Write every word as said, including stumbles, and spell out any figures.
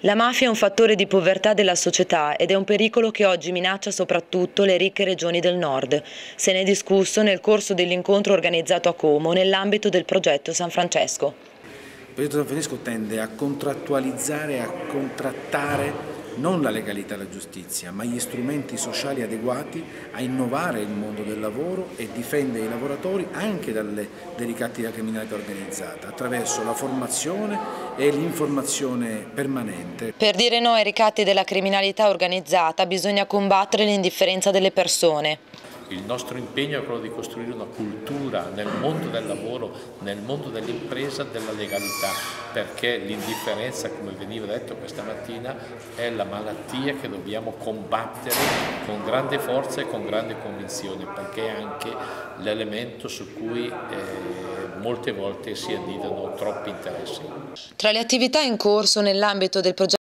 La mafia è un fattore di povertà della società ed è un pericolo che oggi minaccia soprattutto le ricche regioni del nord. Se ne è discusso nel corso dell'incontro organizzato a Como nell'ambito del progetto San Francesco. Il progetto San Francesco tende a contrattualizzare, a contrattare non la legalità e la giustizia, ma gli strumenti sociali adeguati a innovare il mondo del lavoro e difendere i lavoratori anche dalle, dai ricatti della criminalità organizzata, attraverso la formazione e l'informazione permanente. Per dire no ai ricatti della criminalità organizzata bisogna combattere l'indifferenza delle persone. Il nostro impegno è quello di costruire una cultura nel mondo del lavoro, nel mondo dell'impresa, della legalità, perché l'indifferenza, come veniva detto questa mattina, è la malattia che dobbiamo combattere con grande forza e con grande convinzione, perché è anche l'elemento su cui eh, molte volte si annidano troppi interessi. Tra le attività in corso nell'ambito del progetto